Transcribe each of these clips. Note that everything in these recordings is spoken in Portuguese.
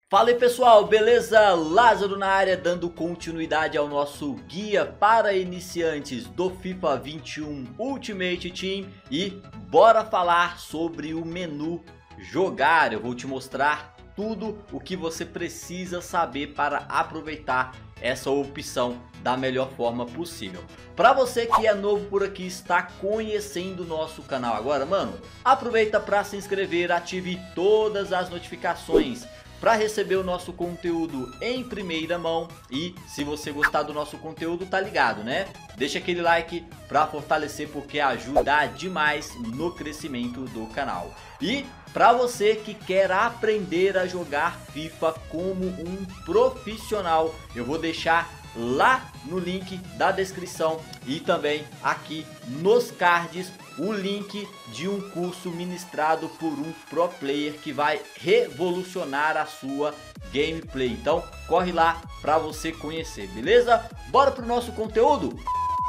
Fala aí pessoal, beleza? Lázaro na área dando continuidade ao nosso guia para iniciantes do FIFA 21 Ultimate Team e bora falar sobre o menu jogar. Eu vou te mostrar tudo o que você precisa saber para aproveitar essa opção da melhor forma possível. Para você que é novo por aqui, está conhecendo o nosso canal agora, mano, aproveita para se inscrever, ative todas as notificações para receber o nosso conteúdo em primeira mão. E se você gostar do nosso conteúdo, tá ligado, né? Deixa aquele like para fortalecer, porque ajuda demais no crescimento do canal. E para você que quer aprender a jogar FIFA como um profissional, eu vou deixar lá no link da descrição e também aqui nos cards o link de um curso ministrado por um pro player que vai revolucionar a sua gameplay. Então corre lá para você conhecer, beleza? Bora pro nosso conteúdo?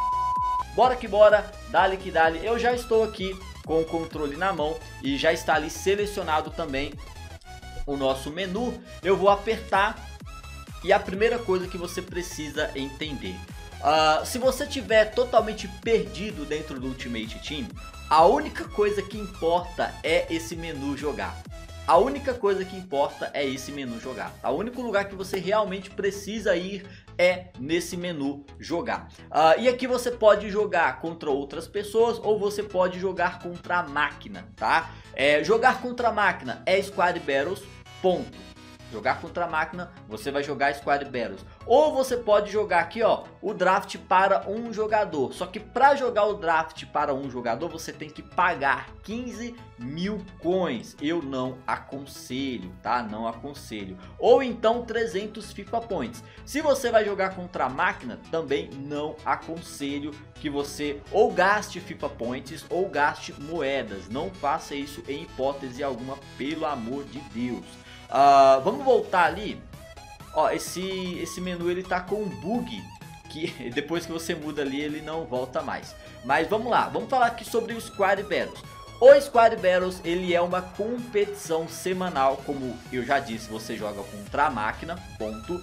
Bora que bora, dale que dale. Eu já estou aqui com o controle na mão e já está ali selecionado também o nosso menu. Eu vou apertar e a primeira coisa que você precisa entender, se você tiver totalmente perdido dentro do Ultimate Team, a única coisa que importa é esse menu jogar. A única coisa que importa é esse menu jogar. O único lugar que você realmente precisa ir é nesse menu jogar. E aqui você pode jogar contra outras pessoas ou você pode jogar contra a máquina, tá? Jogar contra a máquina é Squad Battles, ponto. Jogar contra a máquina, você vai jogar Squad Battles. Ou você pode jogar aqui, ó, o draft para um jogador. Só que para jogar o draft para um jogador, você tem que pagar 15 mil coins. Eu não aconselho, tá? Não aconselho. Ou então 300 FIFA Points. Se você vai jogar contra a máquina, também não aconselho que você ou gaste FIFA Points ou gaste moedas. Não faça isso em hipótese alguma, pelo amor de Deus. Vamos voltar ali. Ó, esse menu ele tá com um bug que depois que você muda ali ele não volta mais. Mas vamos lá, vamos falar aqui sobre o Squad Battles. O Squad Battles ele é uma competição semanal, como eu já disse, você joga contra a máquina, ponto.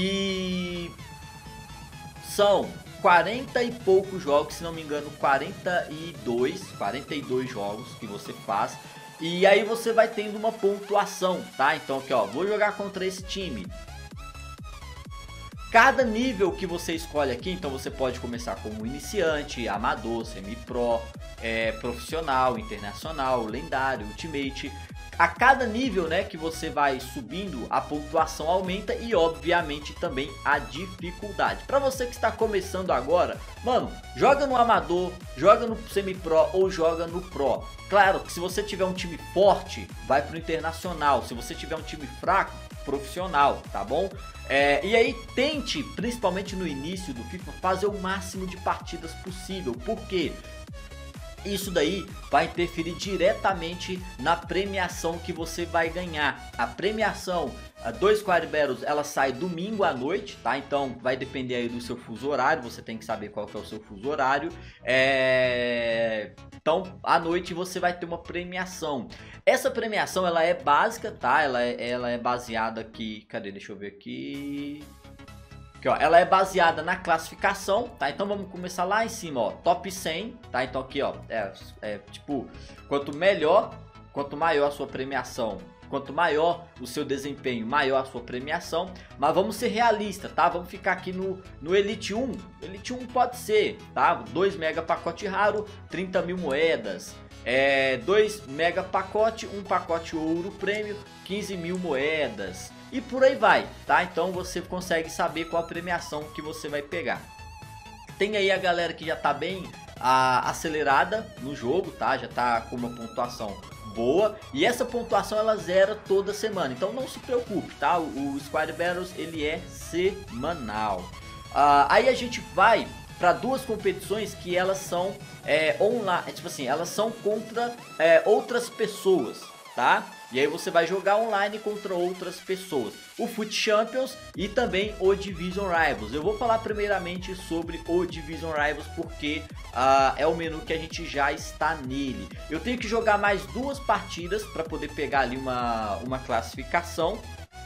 E são 40 e poucos jogos, se não me engano 42 jogos que você faz. E aí você vai tendo uma pontuação, tá? Então aqui ó, vou jogar contra esse time. Cada nível que você escolhe aqui, então você pode começar como iniciante, amador, semi-pro, profissional, internacional, lendário, ultimate. A cada nível, né, que você vai subindo, a pontuação aumenta e obviamente também a dificuldade. Para você que está começando agora, mano, joga no amador, joga no semi-pro ou joga no pro. Claro que se você tiver um time forte, vai pro internacional. Se você tiver um time fraco, profissional, tá bom? E aí tente, principalmente no início do FIFA, fazer o máximo de partidas possível. Por quê? Isso daí vai interferir diretamente na premiação que você vai ganhar. A premiação do Squad Battles, ela sai domingo à noite, tá? Então vai depender aí do seu fuso horário, você tem que saber qual que é o seu fuso horário. Então à noite você vai ter uma premiação. Essa premiação ela é básica, tá? Ela é baseada aqui, cadê? Deixa eu ver aqui. Aqui, ó, ela é baseada na classificação, tá? Então vamos começar lá em cima, ó, top 100, tá? Então aqui, ó, tipo, quanto maior a sua premiação, quanto maior o seu desempenho, maior a sua premiação. Mas vamos ser realistas, tá? Vamos ficar aqui no Elite 1. Elite 1 pode ser, tá? 2 mega pacote raro, 30 mil moedas. 2 mega pacote, 1 pacote ouro prêmio, 15 mil moedas. E por aí vai, tá? Então você consegue saber qual a premiação que você vai pegar. Tem aí a galera que já tá bem acelerada no jogo, tá? Já tá com uma pontuação boa. E essa pontuação ela zera toda semana. Então não se preocupe, tá? O Squad Battles ele é semanal. Aí a gente vai para duas competições que elas são online, tipo assim, elas são contra outras pessoas, tá? E aí você vai jogar online contra outras pessoas. O FUT Champions e também o Division Rivals. Eu vou falar primeiramente sobre o Division Rivals porque é o menu que a gente já está nele. Eu tenho que jogar mais 2 partidas para poder pegar ali uma classificação.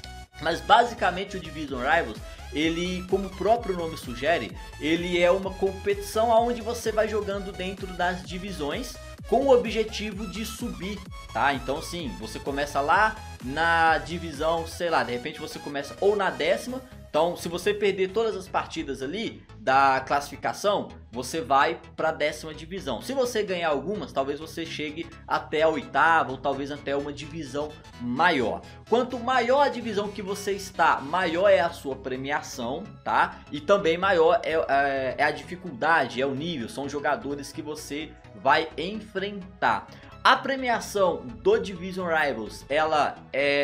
Mas basicamente o Division Rivals, ele, como o próprio nome sugere, ele é uma competição onde você vai jogando dentro das divisões com o objetivo de subir, tá? Então sim, você começa lá na divisão, sei lá, de repente você começa ou na 10ª. Então, se você perder todas as partidas ali da classificação, você vai para a 10ª divisão. Se você ganhar algumas, talvez você chegue até a 8ª ou talvez até uma divisão maior. Quanto maior a divisão que você está, maior é a sua premiação, tá? E também maior é a dificuldade, é o nível, são jogadores que você vai enfrentar. A premiação do Division Rivals, ela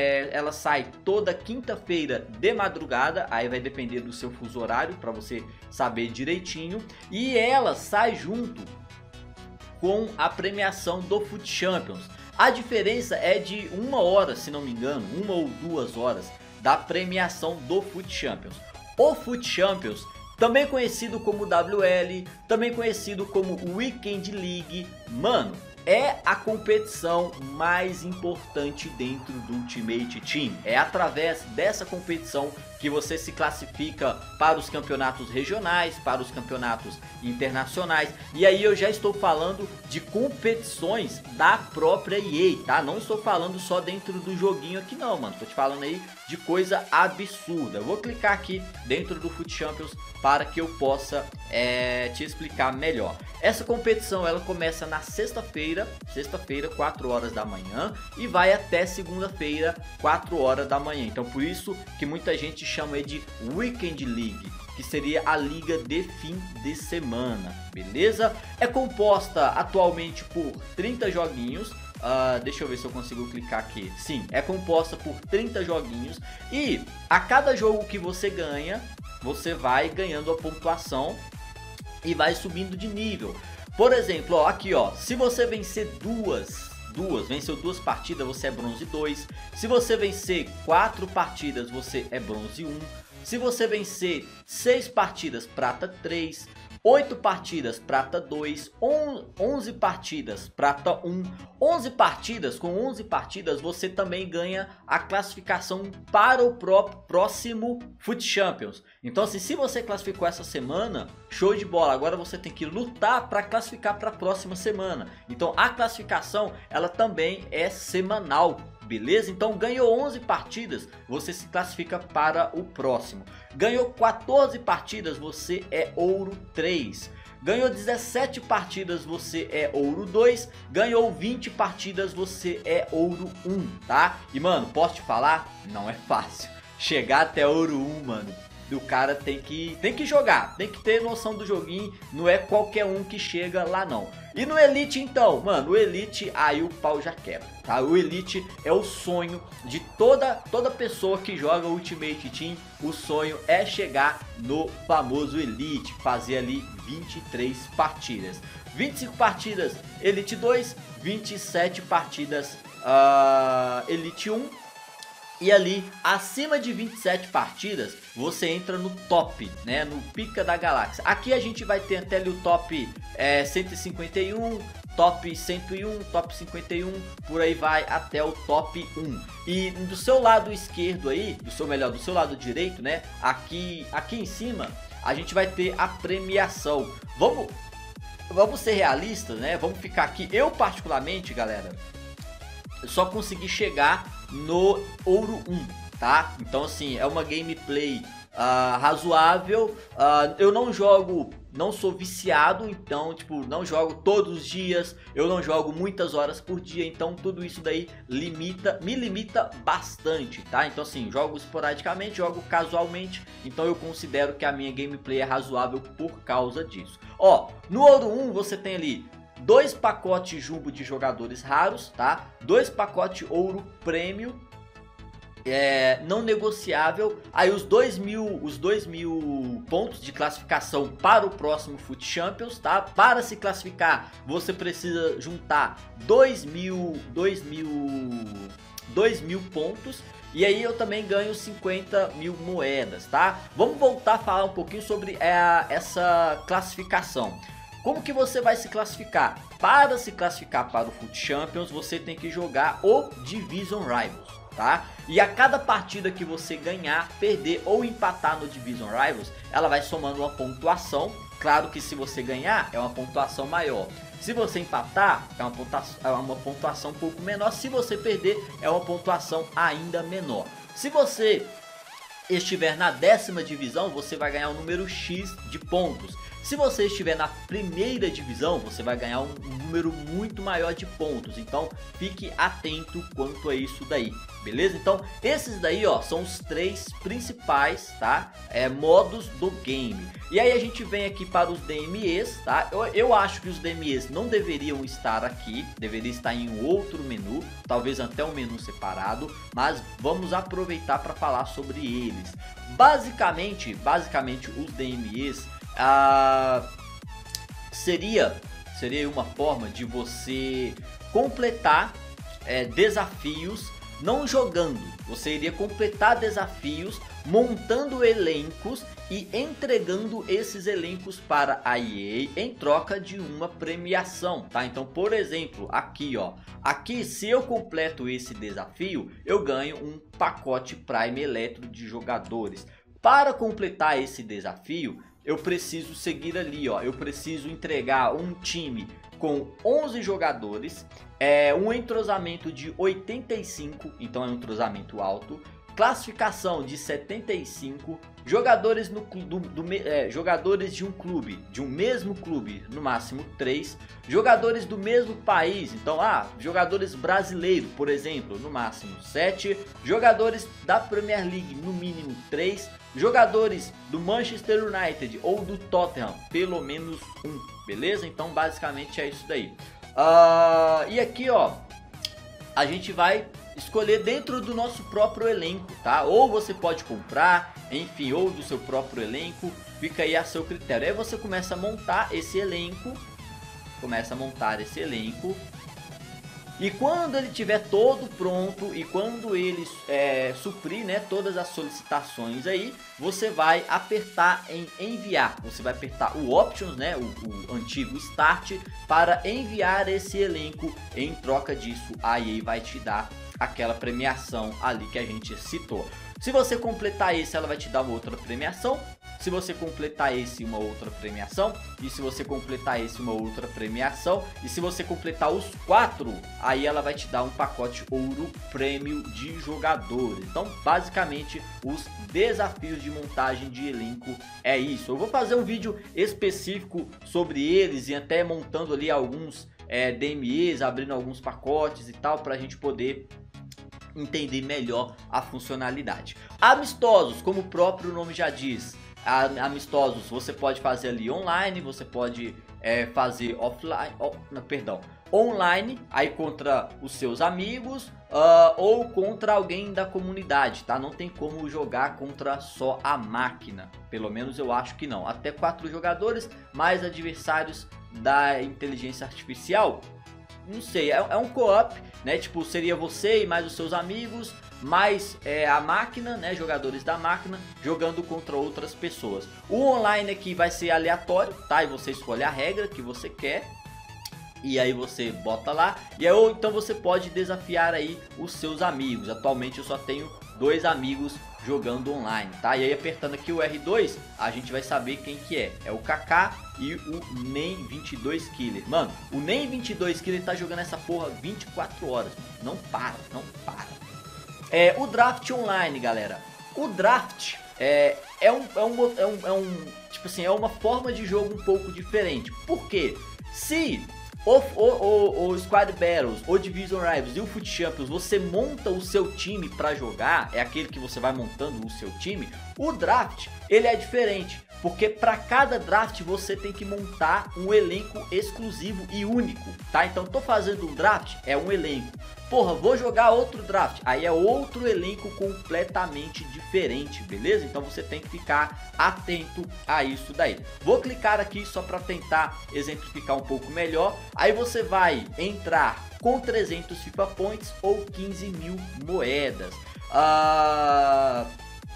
sai toda quinta-feira de madrugada, aí vai depender do seu fuso horário para você saber direitinho, e ela sai junto com a premiação do FUT Champions. A diferença é de 1 hora, se não me engano, 1 ou 2 horas da premiação do FUT Champions. O FUT Champions, também conhecido como WL, também conhecido como Weekend League, mano, é a competição mais importante dentro do Ultimate Team. É através dessa competição que você se classifica para os campeonatos regionais, para os campeonatos internacionais. E aí eu já estou falando de competições da própria EA, tá? Não estou falando só dentro do joguinho aqui não, mano. Estou te falando aí de coisa absurda. Eu vou clicar aqui dentro do FUT Champions para que eu possa te explicar melhor. Essa competição ela começa na sexta-feira, 4 horas da manhã, e vai até segunda-feira, 4 horas da manhã. Então por isso que muita gente chama de Weekend League, que seria a liga de fim de semana, beleza? É composta atualmente por 30 joguinhos. Deixa eu ver se eu consigo clicar aqui. Sim, é composta por 30 joguinhos, e a cada jogo que você ganha, você vai ganhando a pontuação e vai subindo de nível. Por exemplo, ó, aqui ó, se você vencer venceu 2 partidas, você é bronze 2. Se você vencer 4 partidas, você é bronze 1. Se você vencer 6 partidas, prata 3. 8 partidas, prata 2, 11 partidas, prata 1, 11 partidas, com 11 partidas você também ganha a classificação para o próximo FUT Champions. Então assim, se você classificou essa semana, show de bola, agora você tem que lutar para classificar para a próxima semana. Então a classificação, ela também é semanal. Beleza? Então ganhou 11 partidas, você se classifica para o próximo. Ganhou 14 partidas, você é ouro 3. Ganhou 17 partidas, você é ouro 2. Ganhou 20 partidas, você é ouro 1, tá? E mano, posso te falar? Não é fácil. Chegar até ouro 1, mano, o cara tem que jogar, tem que ter noção do joguinho, não é qualquer um que chega lá não. E no Elite então, mano, o Elite aí o pau já quebra, tá? O Elite é o sonho de toda pessoa que joga Ultimate Team. O sonho é chegar no famoso Elite, fazer ali 23 partidas. 25 partidas Elite 2, 27 partidas Elite 1. E ali, acima de 27 partidas, você entra no top, né? No pica da galáxia. Aqui a gente vai ter até ali o top 151, top 101, top 51, por aí vai até o top 1. E do seu lado esquerdo aí, do seu lado direito, né? Aqui em cima, a gente vai ter a premiação. Vamos ser realistas, né? Vamos ficar aqui. Eu particularmente, galera, eu só consegui chegar no ouro 1, tá? Então assim, é uma gameplay razoável. Eu não jogo, não sou viciado, então tipo, não jogo todos os dias, eu não jogo muitas horas por dia, então tudo isso daí me limita bastante, tá? Então assim, jogo esporadicamente, jogo casualmente, então eu considero que a minha gameplay é razoável por causa disso. Ó, no ouro 1 você tem ali 2 pacotes jumbo de jogadores raros, tá? 2 pacotes ouro prêmio, não negociável. Aí os 2.000 pontos de classificação para o próximo FUT Champions, tá? Para se classificar, você precisa juntar 2.000 pontos. E aí eu também ganho 50.000 moedas, tá? Vamos voltar a falar um pouquinho sobre essa classificação. Como que você vai se classificar? Para se classificar para o FUT Champions, você tem que jogar o Division Rivals, tá? E a cada partida que você ganhar, perder ou empatar no Division Rivals, ela vai somando uma pontuação. Claro que se você ganhar, é uma pontuação maior. Se você empatar, é uma pontuação um pouco menor. Se você perder, é uma pontuação ainda menor. Se você estiver na 10ª divisão, você vai ganhar um número X de pontos. Se você estiver na 1ª divisão, você vai ganhar um número muito maior de pontos. Então fique atento quanto a isso daí, beleza? Então esses daí, ó, são os 3 principais, tá? Modos do game. E aí a gente vem aqui para os DMEs, tá? Eu acho que os DMEs não deveriam estar aqui, deveria estar em um outro menu, talvez até um menu separado, mas vamos aproveitar para falar sobre eles. Basicamente os DMEs seria uma forma de você completar desafios não jogando. Você iria completar desafios montando elencos e entregando esses elencos para a EA em troca de uma premiação, tá? Então, por exemplo, aqui, ó, aqui se eu completo esse desafio, eu ganho um pacote Prime Electro de jogadores. Para completar esse desafio, eu preciso seguir ali, ó, eu preciso entregar um time com 11 jogadores, um entrosamento de 85, então é um entrosamento alto, classificação de 75, jogadores, jogadores de um clube, de um mesmo clube, no máximo 3, jogadores do mesmo país, então jogadores brasileiros, por exemplo, no máximo 7, jogadores da Premier League, no mínimo 3, jogadores do Manchester United ou do Tottenham, pelo menos 1, beleza? Então basicamente é isso daí. E aqui, ó, a gente vai escolher dentro do nosso próprio elenco, tá? Ou você pode comprar, enfim, ou do seu próprio elenco, fica aí a seu critério. Aí você começa a montar esse elenco, e quando ele tiver todo pronto e quando ele suprir, né, todas as solicitações aí, você vai apertar em enviar. Você vai apertar o Options, né, o antigo Start, para enviar esse elenco. Em troca disso, a EA vai te dar aquela premiação ali que a gente citou. Se você completar esse, ela vai te dar uma outra premiação. Se você completar esse, uma outra premiação. E se você completar esse, uma outra premiação. E se você completar os 4, aí ela vai te dar um pacote ouro prêmio de jogadores. Então, basicamente, os desafios de montagem de elenco é isso. Eu vou fazer um vídeo específico sobre eles e até montando ali alguns DMEs, abrindo alguns pacotes e tal, para a gente poder entender melhor a funcionalidade. Amistosos, como o próprio nome já diz, amistosos você pode fazer ali online, você pode fazer offline, online, aí contra os seus amigos ou contra alguém da comunidade, tá? Não tem como jogar contra só a máquina, pelo menos eu acho que não. Até 4 jogadores, mais adversários da inteligência artificial, não sei, é um co-op, né? Tipo, seria você e mais os seus amigos, mais a máquina, né? Jogadores da máquina jogando contra outras pessoas. O online aqui vai ser aleatório, tá? E você escolhe a regra que você quer. E aí você bota lá. E aí, ou então você pode desafiar aí os seus amigos. Atualmente eu só tenho 2 amigos jogando online, tá? E aí apertando aqui o R2, a gente vai saber quem que é. É o Kaká e o NEM22Killer. Mano, o NEM22Killer tá jogando essa porra 24 horas. Não para, não para. O draft online, galera. O draft tipo assim, é uma forma de jogo um pouco diferente. Por quê? Se o Squad Battles, o Division Rivals e o Foot Champions, você monta o seu time pra jogar, é aquele que você vai montando o seu time. O draft, ele é diferente, porque para cada draft você tem que montar um elenco exclusivo e único, tá? Então tô fazendo um draft, é um elenco. Porra, vou jogar outro draft, aí é outro elenco completamente diferente, beleza? Então você tem que ficar atento a isso daí. Vou clicar aqui só para tentar exemplificar um pouco melhor. Aí você vai entrar com 300 FIFA Points ou 15 mil moedas.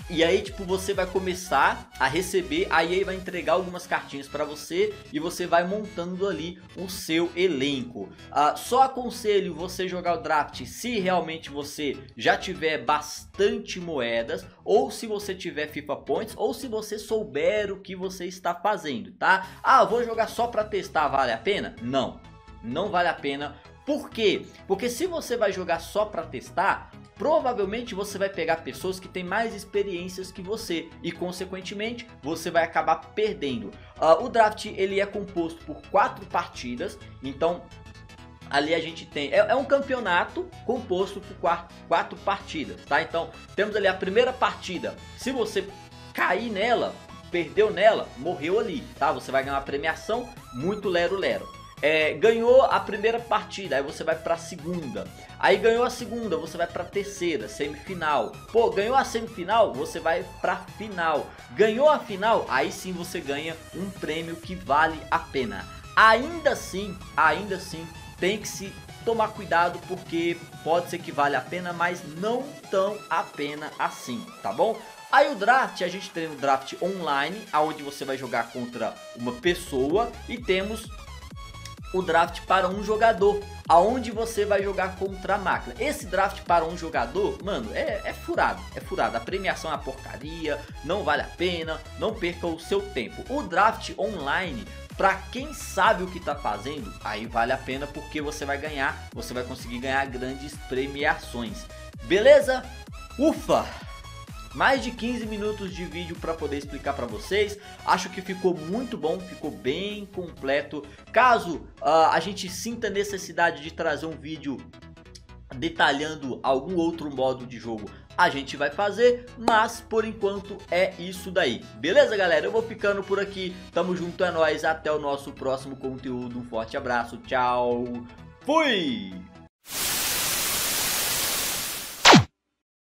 E aí, tipo, você vai começar a receber, a EA vai entregar algumas cartinhas pra você e você vai montando ali o seu elenco. Só aconselho você jogar o draft se realmente você já tiver bastante moedas, ou se você tiver FIFA Points, ou se você souber o que você está fazendo, tá? Vou jogar só pra testar, vale a pena? Não, não vale a pena. Por quê? Porque se você vai jogar só pra testar, provavelmente você vai pegar pessoas que têm mais experiências que você e consequentemente você vai acabar perdendo. O draft ele é composto por 4 partidas, então ali a gente tem, é um campeonato composto por 4 partidas, tá? Então temos ali a primeira partida, se você cair nela, perdeu nela, morreu ali, tá? Você vai ganhar uma premiação muito lero-lero. Ganhou a primeira partida, aí você vai pra segunda. Aí ganhou a segunda, você vai pra terceira, semifinal. Pô, ganhou a semifinal, você vai pra final. Ganhou a final, aí sim você ganha um prêmio que vale a pena. Ainda assim, tem que se tomar cuidado, porque pode ser que vale a pena, mas não tão a pena assim, tá bom? Aí o draft, a gente tem o draft online, onde você vai jogar contra uma pessoa, e temos o draft para um jogador, aonde você vai jogar contra a máquina. Esse draft para um jogador, mano, é furado, a premiação é uma porcaria, não vale a pena, não perca o seu tempo. O draft online, para quem sabe o que tá fazendo, aí vale a pena, porque você vai conseguir ganhar grandes premiações, beleza? Ufa! Mais de 15 minutos de vídeo para poder explicar para vocês. Acho que ficou muito bom, ficou bem completo. Caso a gente sinta necessidade de trazer um vídeo detalhando algum outro modo de jogo, a gente vai fazer, mas por enquanto é isso daí. Beleza, galera? Eu vou ficando por aqui. Tamo junto, é nóis. Até o nosso próximo conteúdo. Um forte abraço. Tchau. Fui!